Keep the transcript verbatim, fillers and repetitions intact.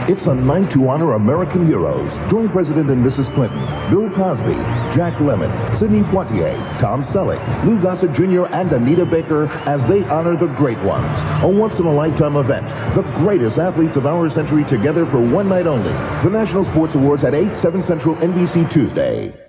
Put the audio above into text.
It's a night to honor American heroes. Join President and Missus Clinton, Bill Cosby, Jack Lemmon, Sidney Poitier, Tom Selleck, Lou Gossett Junior, and Anita Baker as they honor the great ones. A once-in-a-lifetime event. The greatest athletes of our century together for one night only. The National Sports Awards at eight, seven Central, N B C Tuesday.